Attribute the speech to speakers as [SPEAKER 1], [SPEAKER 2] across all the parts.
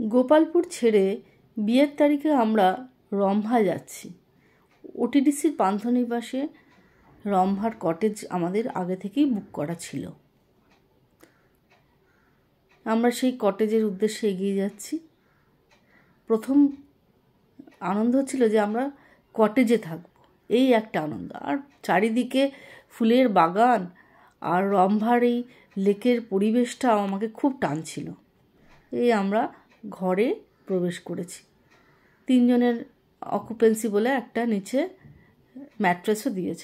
[SPEAKER 1] গোপালপুর ছেড়ে বিয়ের তারিখে আমরা রম্ভা যাচ্ছি। ওটিডিসির পান্থনিবাসে রম্ভার কটেজ আমাদের আগে থেকেই বুক করা ছিল। আমরা সেই কটেজের উদ্দেশ্যে এগিয়ে যাচ্ছি। প্রথম আনন্দ হচ্ছিল যে আমরা কটেজে থাকব, এই একটা আনন্দ। আর চারিদিকে ফুলের বাগান আর রম্ভার এই লেকের পরিবেশটাও আমাকে খুব টানছিল। এই আমরা ঘরে প্রবেশ করেছি। 3 জনের অকুপেন্সি বলে একটা নিচে ম্যাট্রেসও দিয়েছে।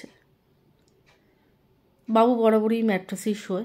[SPEAKER 1] বাবু বরাবরই ম্যাট্রেসেই শোয়।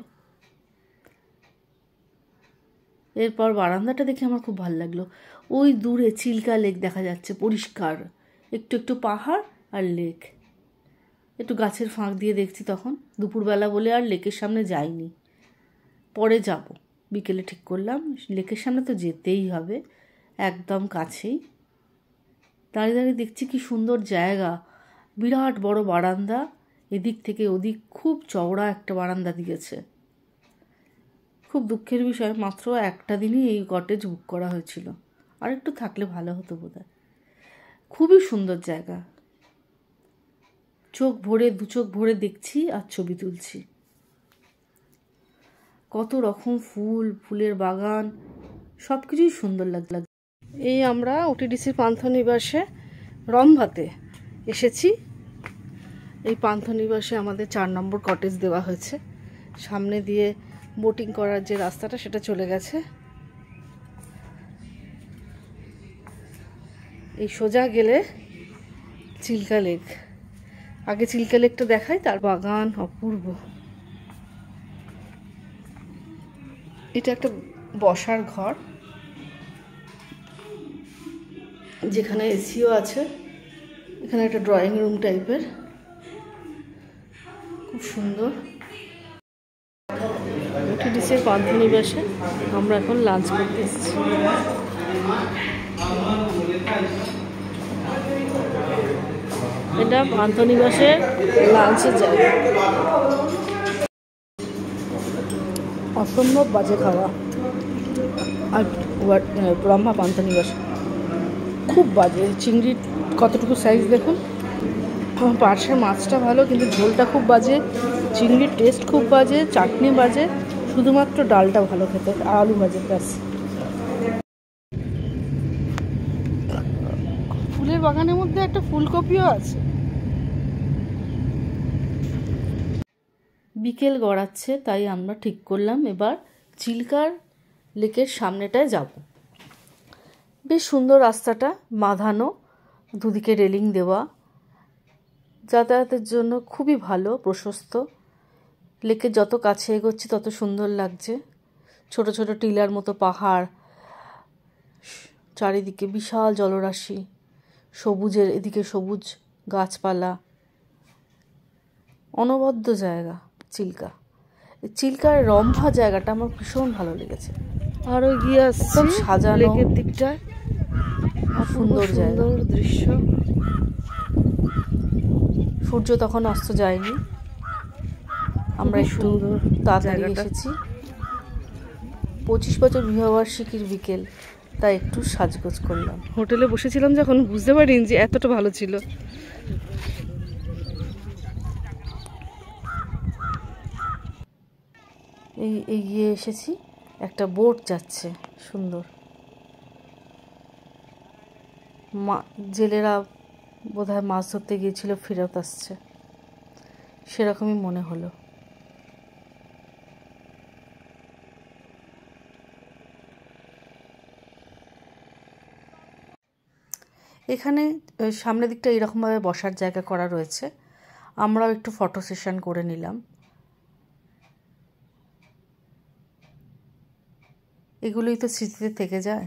[SPEAKER 1] এরপর বারান্দাটা দেখে আমার খুব ভালো লাগলো। ওই দূরে চিল্কা লেক দেখা যাচ্ছে, পরিষ্কার, একটু একটু পাহাড় আর লেক। একটু গাছের ফাঁক দিয়ে দেখছি তখন। দুপুরবেলা বলে আর লেকের সামনে যাইনি, পরে যাব। বিকেলে ঠিক করলাম লেকের সামনে তো যেতেই হবে, একদম কাছেই। দাঁড়িয়ে দাঁড়িয়ে দেখছি কি সুন্দর জায়গা, বিরাট বড় বারান্দা, এদিক থেকে ওদিক খুব চওড়া একটা বারান্দা দিয়েছে। খুব দুঃখের বিষয়, মাত্র একটা দিনই এই কটেজ বুক করা হয়েছিল, আর একটু থাকলে ভালো হতো বোধহয়। খুবই সুন্দর জায়গা, দু চোখ ভরে দেখছি আর ছবি তুলছি। কত রকম ফুলের বাগান, সব কিছুই সুন্দর লাগলো। এই আমরা ওটিডিসির পান্থনিবাসে রম্ভাতে এসেছি। এই পান্থনিবাসে আমাদের 4 নম্বর কটেজ দেওয়া হয়েছে। সামনে দিয়ে বোটিং করার যে রাস্তাটা সেটা চলে গেছে। এই সোজা গেলে চিল্কা লেক। আগে চিল্কা লেকটা দেখাই, তার বাগান অপূর্ব। এটা একটা বসার ঘর, যেখানে এসিও আছে। এখানে একটা ড্রয়িং রুম টাইপের, খুব সুন্দর। ওটিডিসির পান্থনিবাসে আমরা এখন লাঞ্চ করতে এসেছি। এটা পান্থনিবাসের লাঞ্চের জায়গা। অসম্ভব বাজে খাওয়া। আর রম্ভা পান্থনিবাস খুব বাজে। চিংড়ির কতটুকু সাইজ দেখুন। পার্শ্বের মাছটা ভালো, কিন্তু ঝোলটা খুব বাজে, চিংড়ির টেস্ট খুব বাজে, চাটনি বাজে, শুধুমাত্র ডালটা ভালো খেতে, আলু ভাজে ব্যাস। ফুলের বাগানের মধ্যে একটা ফুলকপিও আছে। বিকেল গড়াচ্ছে, তাই আমরা ঠিক করলাম এবার চিল্কার লেকের সামনেটায় যাব। বেশ সুন্দর রাস্তাটা, বাঁধানো, দুদিকে রেলিং দেওয়া, যাতায়াতের জন্য খুবই ভালো, প্রশস্ত। লেকের যত কাছে এগোচ্ছি তত সুন্দর লাগছে। ছোট ছোট টিলার মতো পাহাড়, চারিদিকে বিশাল জলরাশি, সবুজের এদিকে সবুজ গাছপালা, অনবদ্য জায়গা চিল্কা। চিল্কার রম্ভা জায়গাটা আমার ভীষণ ভালো লেগেছে। আরও গিয়ে আসছে সাজানো লেকের দিকটায়, সুন্দর জায়গা, দৃশ্য। সূর্য তখন অস্ত যায়নি, আমরা একটু তাড়াতাড়ি এসেছি। 25 বছর বিবাহবার্ষিকীর বিকেল, তাই একটু সাজগোজ করলাম। হোটেলে বসেছিলাম যখন বুঝতে পারিনি যে এতটা ভালো ছিল। এই এগিয়ে এসেছি, একটা বোট যাচ্ছে, সুন্দর। জেলেরা বোধহয় মাছ ধরতে গিয়েছিল, ফেরত আসছে, সেরকমই মনে হলো। এখানে সামনের দিকটা এরকমভাবে বসার জায়গা করা রয়েছে। আমরাও একটু ফটো সেশন করে নিলাম। এগুলোই তো স্মৃতিতে থেকে যায়।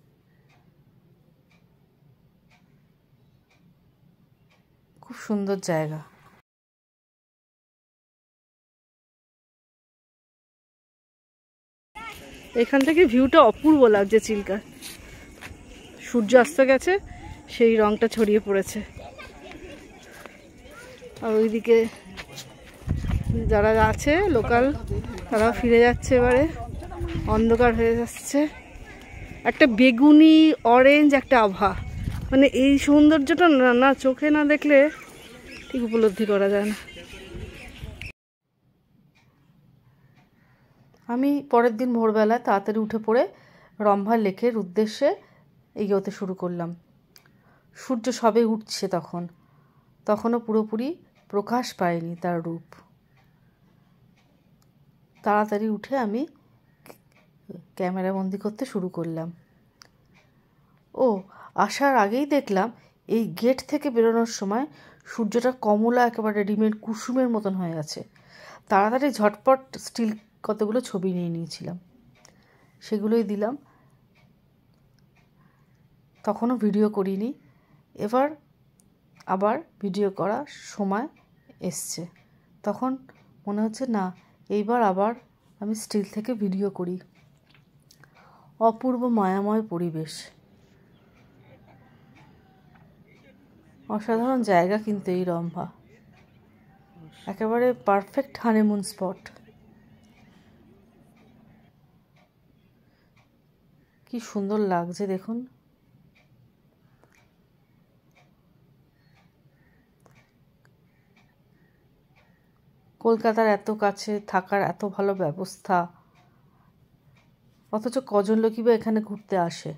[SPEAKER 1] খুব সুন্দর জায়গা। এখান থেকে ভিউটা অপূর্ব লাগছে চিল্কা। সূর্য অস্ত গেছে, সেই রংটা ছড়িয়ে পড়েছে। আর ওইদিকে যারা আছে লোকাল, তারাও ফিরে যাচ্ছে, এবারে অন্ধকার হয়ে যাচ্ছে। একটা বেগুনি অরেঞ্জ একটা আভা, মানে এই সৌন্দর্যটা না চোখে না দেখলে ঠিক উপলব্ধি করা যায় না। আমি পরের দিন ভোরবেলায় তাড়াতাড়ি উঠে পড়ে রম্ভা লেকের উদ্দেশ্যে এগোতে শুরু করলাম। সূর্য সবে উঠছে তখনও পুরোপুরি প্রকাশ পায়নি তার রূপ। তাড়াতাড়ি উঠে আমি ক্যামেরা বন্দি করতে শুরু করলাম। আসার আগেই দেখলাম এই গেট থেকে বেরোনোর সময় সূর্যটা কমলা একেবারে ডিমের কুসুমের মতন হয়ে আছে। তাড়াতাড়ি ঝটপট স্টিল কতগুলো ছবি নিয়ে নিয়েছিলাম, সেগুলোই দিলাম। তখনও ভিডিও করিনি, এবার আবার ভিডিও করার সময় এসছে। তখন মনে হচ্ছে না, এইবার আবার আমি স্টিল থেকে ভিডিও করি। অপূর্ব মায়াময় পরিবেশ, অসাধারণ জায়গা কিন্তু এই রম্ভা, একেবারে পারফেক্ট হানিমুন স্পট। কি সুন্দর লাগছে দেখুন। কলকাতার এত কাছে থাকার এত ভালো ব্যবস্থা, অথচ কজন লোকই বা এখানে ঘুরতে আসে।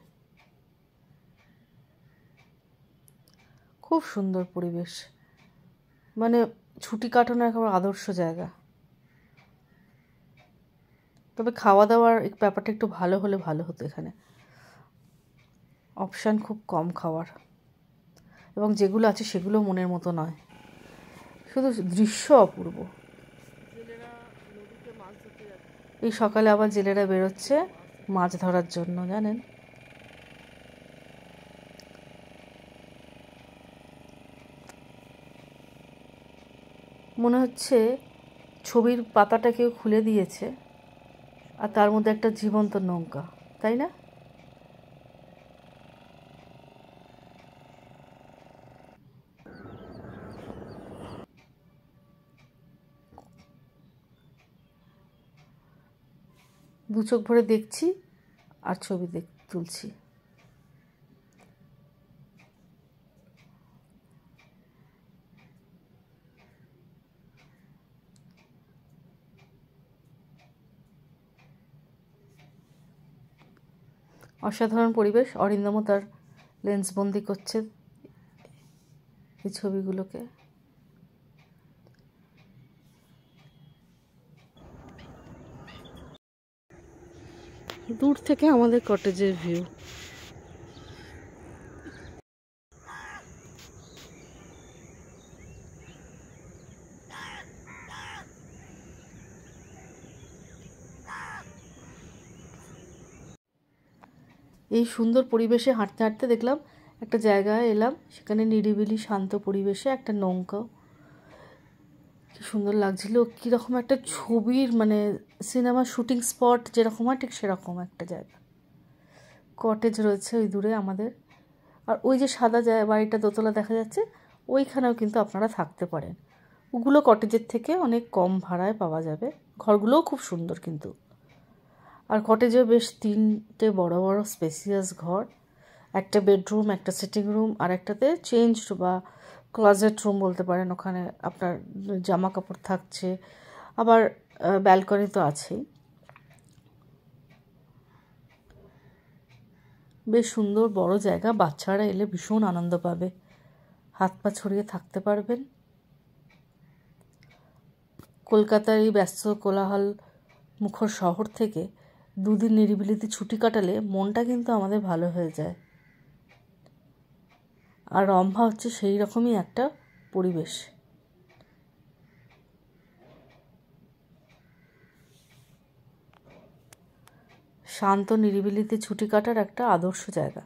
[SPEAKER 1] খুব সুন্দর পরিবেশ, মানে ছুটি কাটানোর একেবারে আদর্শ জায়গা। তবে খাওয়া দাওয়ার ব্যাপারটা একটু ভালো হলে ভালো হতো। এখানে অপশান খুব কম খাওয়ার, এবং যেগুলো আছে সেগুলো মনের মতো নয়, শুধু দৃশ্য অপূর্ব। এই সকালে আবার জেলেরা বেরোচ্ছে মাছ ধরার জন্য, জানেন। মনে হচ্ছে ছবির পাতাটা কেউ খুলে দিয়েছে আর তার মধ্যে একটা জীবন্ত নৌকা, তাই না? দু চোখ ভরে দেখছি আর ছবি তুলছি। অসাধারণ পরিবেশ। অরিন্দম তার লেন্স বন্দি করছে এই ছবিগুলোকে। দূর থেকে আমাদের কটেজের ভিউ। এই সুন্দর পরিবেশে হাঁটতে হাঁটতে দেখলাম একটা জায়গায় এলাম, সেখানে নিরিবিলি শান্ত পরিবেশে একটা নৌকা। কি সুন্দর লাগছিল, কীরকম একটা ছবির মানে সিনেমা শুটিং স্পট যেরকম হয় ঠিক সেরকম একটা জায়গা। কটেজ রয়েছে ওই দূরে আমাদের, আর ওই যে সাদা বাড়িটা দোতলা দেখা যাচ্ছে ওইখানেও কিন্তু আপনারা থাকতে পারেন। ওগুলো কটেজের থেকে অনেক কম ভাড়ায় পাওয়া যাবে। ঘরগুলোও খুব সুন্দর কিন্তু। আর কটেজেও বেশ 3টে বড় বড় স্পেসিয়াস ঘর, একটা বেডরুম, একটা সিটিং রুম, আর একটাতে চেঞ্জ বা ক্লোজেট রুম বলতে পারেন। ওখানে আপনার জামা কাপড় থাকছে, আবার ব্যালকনি তো আছেই। বেশ সুন্দর বড় জায়গা, বাচ্চারা এলে ভীষণ আনন্দ পাবে, হাত পা ছড়িয়ে থাকতে পারবেন। কলকাতার এই ব্যস্ত কোলাহল মুখর শহর থেকে দুদিন নিরিবিলিতে ছুটি কাটালে মনটা কিন্তু আমাদের ভালো হয়ে যায়। আর রম্ভা হচ্ছে সেই রকমই একটা পরিবেশ। শান্ত নিরিবিলিতে ছুটি কাটার একটা আদর্শ জায়গা।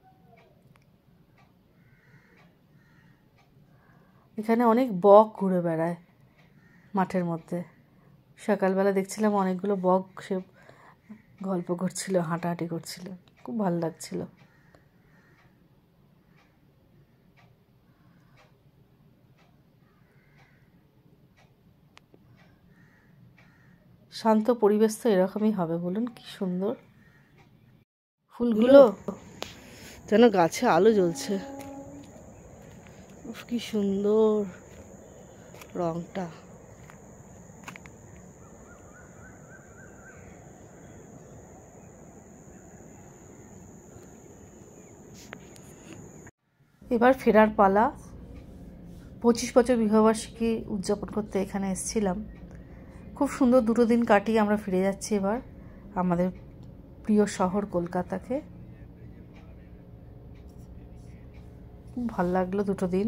[SPEAKER 1] এখানে অনেক বক ঘুরে বেড়ায় মাঠের মধ্যে। সকালবেলা দেখছিলাম অনেকগুলো বক সে গল্প করছিল, হাঁটাহাঁটি করছিল, খুব ভালো লাগছিল। শান্ত পরিবেশ তো এরকমই হবে, বলুন কি সুন্দর। ফুলগুলো যেন গাছে আলো জ্বলছে। কি সুন্দর রংটা। এবার ফেরার পালা। 25 বছর বিবাহবার্ষিকী উদযাপন করতে এখানে এসেছিলাম। খুব সুন্দর 2 দিন কাটিয়ে আমরা ফিরে যাচ্ছি এবার আমাদের প্রিয় শহর কলকাতাকে। খুব ভালো লাগলো 2 দিন।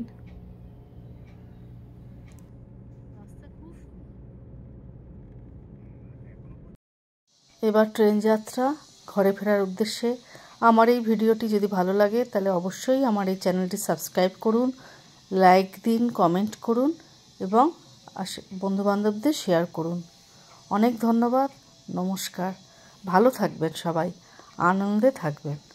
[SPEAKER 1] এবার ট্রেন যাত্রা ঘরে ফেরার উদ্দেশ্যে। আমার এই ভিডিওটি যদি ভালো লাগে তাহলে অবশ্যই আমার এই চ্যানেলটি সাবস্ক্রাইব করুন, লাইক দিন, কমেন্ট করুন এবং বন্ধুবান্ধবদের শেয়ার করুন। অনেক ধন্যবাদ। নমস্কার। ভালো থাকবেন সবাই, আনন্দে থাকবেন।